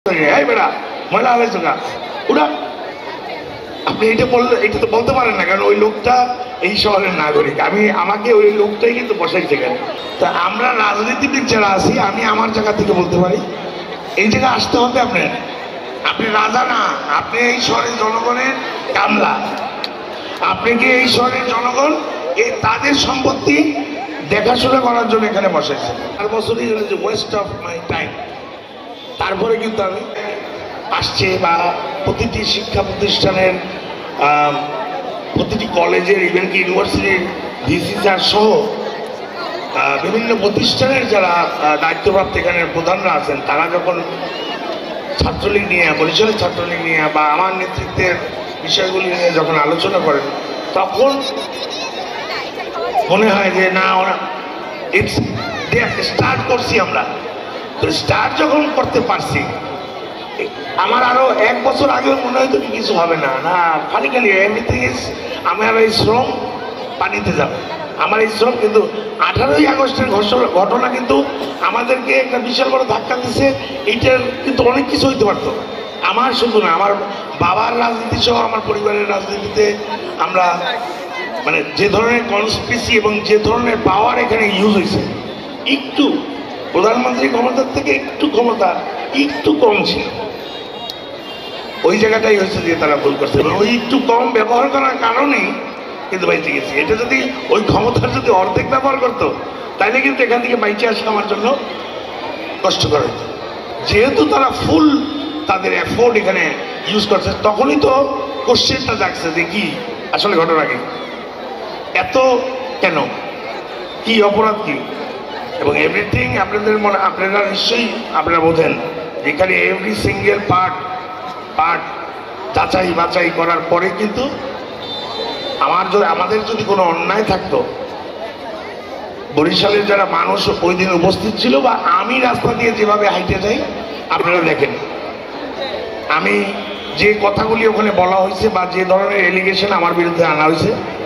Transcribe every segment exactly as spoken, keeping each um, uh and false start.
এই বেটা ময়লা হয়েছে গা ওরা আপনি এটা বললে এটা তো বলতে পারেন না, কারণ ওই লোকটা এই শহরের নাগরিক। আমি আমাকে ওই লোকটাই কিন্তু বসাইছে কেন। তা আমরা রাজনীতিবিদ যারা আছি, আমি আমার জায়গা থেকে বলতে পারি এই জায়গায় আসতে হবে আপনার। আপনি রাজা না, আপনি এই শহরের জনগণের কামলা। আপনি কি এই শহরের জনগণ এই তাদের সম্পত্তি দেখাশোনা করার জন্য এখানে বসাইছেন। চার বছরই যে ওয়েস্ট অফ মাই টাইম। তারপরে কিন্তু আমি আসছে বা প্রতিটি শিক্ষা প্রতিষ্ঠানের প্রতিটি কলেজের ইভেন কি ইউনিভার্সিটির ভিসি স্যার সহ বিভিন্ন প্রতিষ্ঠানের যারা দায়িত্বপ্রাপ্ত এখানের প্রধানরা আছেন, তারা যখন ছাত্রলীগ নিয়ে বরিশালের ছাত্রলীগ নিয়ে বা আমার নেতৃত্বের বিষয়গুলি নিয়ে যখন আলোচনা করেন, তখন মনে হয় যে না ওরা ইটস স্টার্ট করছি আমরা। তো স্টার্ট যখন করতে পারছি, আমার আরো এক বছর আগেও মনে হয়তো কিছু হবে না না খালি খালি এমনিতে আমার এই শ্রম পানিতে যাবে। আমার এই শ্রম কিন্তু আঠারোই আগস্টের ঘটনা কিন্তু আমাদেরকে একটা বিশাল বড় ধাক্কা দিচ্ছে। এইটার কিন্তু অনেক কিছু হইতে পারতো। আমার শুধু না, আমার বাবার রাজনীতি সহ আমার পরিবারের রাজনীতিতে আমরা মানে যে ধরনের কনস্পিরেসি এবং যে ধরনের পাওয়ার এখানে ইউজ হয়েছে, একটু প্রধানমন্ত্রী ক্ষমতার থেকে একটু ক্ষমতা একটু কম ছিল। ওই জায়গাটাই হচ্ছে যে তারা ভুল করছে এবং ওই একটু কম ব্যবহার করার কারণেই কিন্তু বাইচে গেছি। এটা যদি ওই ক্ষমতার যদি অর্ধেক ব্যবহার করতো, তাইলে কিন্তু এখান থেকে বাইচে আসা আমার জন্য কষ্টকর হইত। যেহেতু তারা ফুল তাদের এফোর্ট এখানে ইউজ করছে, তখনই তো কোশ্চেনটা জাগছে যে কি আসলে ঘটনা কি, এত কেন, কি অপরাধ কি, এবং এভরিথিং আপনাদের মনে আপনারা নিশ্চয়ই আপনারা বোঝেন যেখানে এভরি সিঙ্গেল পার্ট পার্ট যাচাই বাছাই করার পরে কিন্তু আমার যদি আমাদের যদি কোনো অন্যায় থাকতো, বরিশালের যারা মানুষ ওই দিন উপস্থিত ছিল বা আমি রাস্তা দিয়ে যেভাবে হাইটে যাই আপনারা দেখেন, আমি যে কথাগুলি ওখানে বলা হয়েছে বা যে ধরনের এলিগেশন আমার বিরুদ্ধে আনা হয়েছে,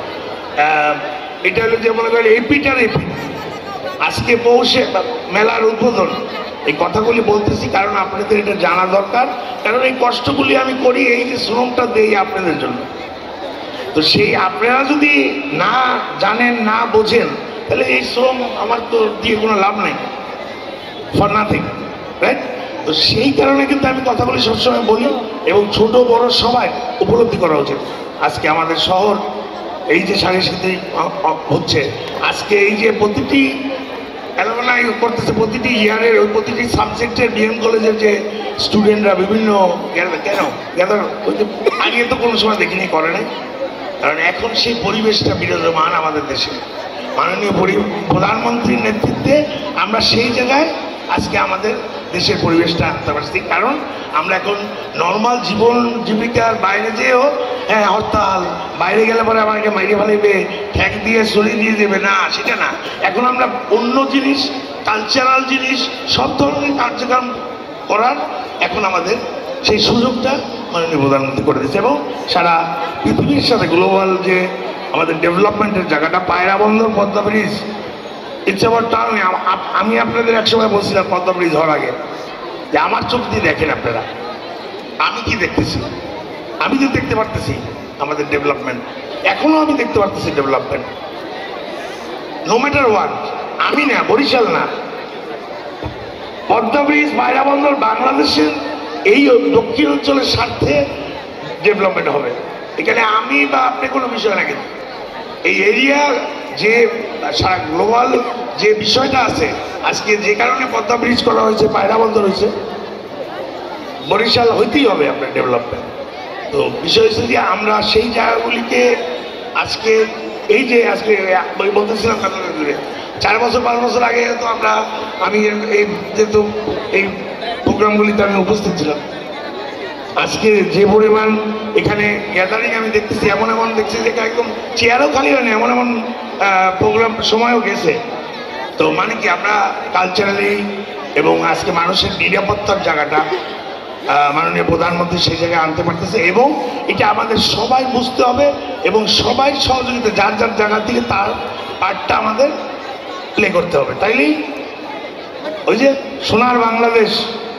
এটা হলো যে মনে করেন এপিটার এপি। আজকে পৌষে মেলার উদ্বোধন, এই কথাগুলি বলতেছি কারণ আপনাদের এটা জানা দরকার। কারণ এই কষ্টগুলি আমি করি, এই যে শ্রমটা দেই আপনাদের জন্য। তো সেই আপনারা যদি না জানেন না বোঝেন, তাহলে এই শ্রম আমার তো দিয়ে কোনো লাভ নেই, ফর নাথিং, রাইট? তো সেই কারণে কিন্তু আমি কথাগুলি সবসময় বলি এবং ছোট বড় সবাই উপলব্ধি করা উচিত। আজকে আমাদের শহর এই যে সাংস্কৃতিক হচ্ছে, আজকে এই যে প্রতিটি অ্যালুমনাই করতেছে, প্রতিটি ইয়ারের ওই প্রতিটি সাবজেক্টের বিএম কলেজের যে স্টুডেন্টরা বিভিন্ন কেন গ্যাদার আগে তো কোনো সময় দেখিনি, করে নাই। কারণ এখন সেই পরিবেশটা বিরাজমান আমাদের দেশে। মাননীয় প্রধানমন্ত্রীর নেতৃত্বে আমরা সেই জায়গায় আজকে আমাদের দেশের পরিবেশটা আনতে পারছি। কারণ আমরা এখন নর্মাল জীবন জীবিকার বাইরে যেও হ্যাঁ হরতাল, বাইরে গেলে পরে আমাকে মাইরে ফেলাইবে, ঠ্যাক দিয়ে সরিয়ে দিয়ে দেবে, না সেটা না। এখন আমরা অন্য জিনিস, কালচারাল জিনিস, সব ধরনের কার্যক্রম করার এখন আমাদের সেই সুযোগটা মাননীয় প্রধানমন্ত্রী করে দিচ্ছে। এবং সারা পৃথিবীর সাথে গ্লোবাল যে আমাদের ডেভেলপমেন্টের জায়গাটা, পায়রা বন্দর, পদ্মা ব্রিজ, ইচ্ছে আবার টার্ম। আমি আপনাদের একসময় বলছিলাম পদ্মা ব্রিজ হওয়ার আগে যে আমার চোখ দিয়ে দেখেন আপনারা, আমি কি দেখতেছি, আমি যে দেখতে পারতেছি আমাদের ডেভেলপমেন্ট, এখনো আমি দেখতে পারতেছি ডেভেলপমেন্ট, নো ম্যাটার ওয়াট। আমি না, বরিশাল না, পদ্মা ব্রিজ, পায়রা বন্দর বাংলাদেশের এই দক্ষিণ অঞ্চলের স্বার্থে ডেভেলপমেন্ট হবে। এখানে আমি বা আপনি কোনো বিষয় না, কিন্তু এই এরিয়া যে সারা গ্লোবাল যে বিষয়টা আছে, আজকে যে কারণে পদ্মা ব্রিজ করা হয়েছে, পায়রা বন্দর হয়েছে, বরিশাল হইতেই হবে আপনার ডেভেলপমেন্ট। তো বিষয় হচ্ছে যে আমরা সেই জায়গাগুলিকে আজকে এই যে আজকে বলতেছিলাম চার বছর পাঁচ বছর আগে তো আমরা আমি এই যেহেতু এই প্রোগ্রামগুলিতে আমি উপস্থিত ছিলাম, আজকে যে পরিমাণ এখানে গ্যাদারিং আমি দেখতেছি, এমন এমন দেখছি যে একদম চেয়ারও খালি হয় না, এমন এমন প্রোগ্রাম সময়ও গেছে। তো মানে কি আমরা কালচারালি এবং আজকে মানুষের নিরাপত্তার জায়গাটা মাননীয় প্রধানমন্ত্রী সেই জায়গায় আনতে পারতেছে, এবং এটা আমাদের সবাই বুঝতে হবে এবং সবাই সহযোগিতা যার যার জায়গা থেকে তার পার্টটা আমাদের প্লে করতে হবে। তাইলেই ওই যে সোনার বাংলাদেশ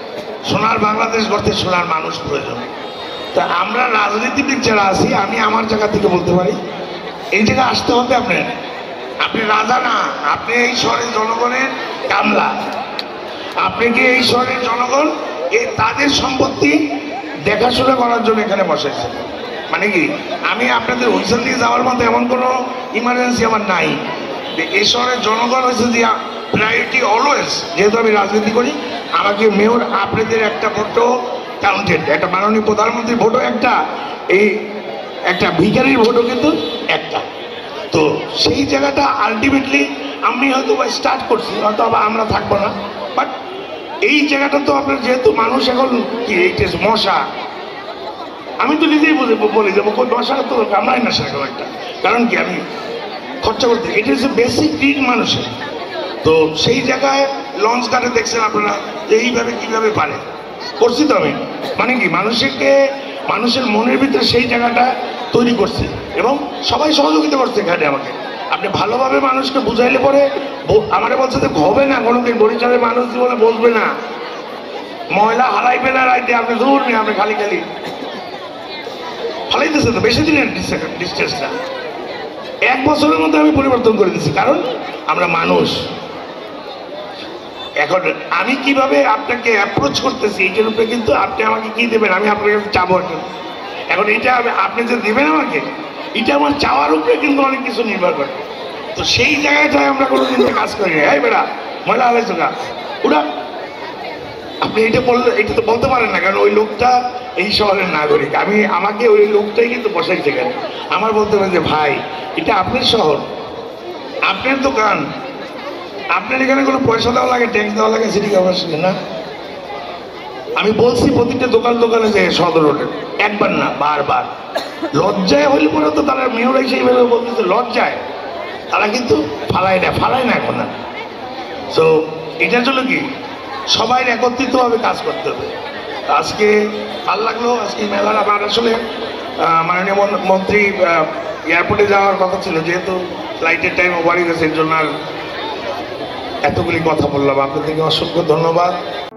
সোনার বাংলাদেশ গড়তে সোনার মানুষ প্রয়োজন। তা আমরা রাজনীতিবিদ যারা আছি, আমি আমার জায়গা থেকে বলতে পারি এই জায়গায় আসতে হবে আপনার। আপনি রাজা না, আপনি এই শহরের জনগণের কামলা। আপনি কি এই শহরের জনগণ এই তাদের সম্পত্তি দেখাশোনা করার জন্য এখানে বসেছেন? মানে কি আমি আপনাদের হুইসেল দিয়ে যাওয়ার মতো এমন কোনো ইমার্জেন্সি আমার নাই। এই শহরের জনগণ হয়েছে যে প্রায়োরিটি অলওয়েজ। যেহেতু আমি রাজনীতি করি, আমাকে মেয়র আপনাদের একটা ভোটও কাউন্টেড, একটা মাননীয় প্রধানমন্ত্রীর ভোটও একটা, এই একটা ভিখারির ভোটও কিন্তু একটা। তো সেই জায়গাটা আলটিমেটলি আমি হয়তো স্টার্ট করছি, হয়তো আবার আমরা থাকবো না, বাট এই জায়গাটা তো আপনার যেহেতু মানুষ এখন কি এইটা মশা, আমি তো নিজেই বলি যাবো মশা তো কামড়াই না সেরকম একটা। কারণ কি আমি খরচা করতে, এটা হচ্ছে বেসিক নিড মানুষের। তো সেই জায়গায় লঞ্চ ঘাটে দেখছেন আপনারা যে এইভাবে কীভাবে পারে করছি তো আমি, মানে কি মানুষকে মানুষের মনের ভিতরে সেই জায়গাটা তৈরি করছি এবং সবাই সহযোগিতা করছে এখানে আমাকে। আপনি ভালোভাবে মানুষকে বুঝাইলে পরে আমারে বলছে যে হবে না কোনোদিন বরিশালের মানুষ জীবনে বসবে না, ময়লা হারাইবে না রাইতে, আপনি দূর নেই, আপনি খালি খালি ফালাইতেছে তো বেশি দিনের ডিস্টেন্সটা। এক বছরের মধ্যে আমি পরিবর্তন করে দিচ্ছি, কারণ আমরা মানুষ। এখন আমি কিভাবে আপনাকে অ্যাপ্রোচ করতেছি এইটার উপরে কিন্তু আপনি আমাকে কি দেবেন, আমি আপনার কাছে চাবো এখন। এখন এটা আপনি যে দেবেন আমাকে, এটা আমার চাওয়ার উপরে কিন্তু অনেক কিছু নির্ভর করে। তো সেই জায়গাটায় আমরা কোনো দিন কাজ করি না। এই বেড়া ময়লা আলাইছো গা ওরা, আপনি এটা বললে এটা তো বলতে পারেন না, কারণ ওই লোকটা এই শহরের নাগরিক। আমি আমাকে ওই লোকটাই কিন্তু বসাইছে কেন, আমার বলতে হবে যে ভাই এটা আপনার শহর, আপনার দোকান, আপনার এখানে কোনো পয়সা দেওয়া লাগে, ট্যাক্স দেওয়া লাগে সিটি কর্পোরেশনে না। আমি বলছি প্রতিটা দোকান দোকানে যে সদর রোডে, একবার না বারবার। লজ্জায় হইলে পরে তো তারা মেয়র সেইভাবে বলতেছে লজ্জায়, তারা কিন্তু ফালায় না ফালায় না এখন। সো এটার জন্য কি সবাই একত্রিতভাবে কাজ করতে হবে। আজকে ভালো লাগলো, আজকে মেলার আমার আসলে মাননীয় মন্ত্রী এয়ারপোর্টে যাওয়ার কথা ছিল, যেহেতু ফ্লাইটের টাইম ওভার হয়ে গেছে, এর জন্য আর এতগুলি কথা বললাম। আপনাদেরকে অসংখ্য ধন্যবাদ।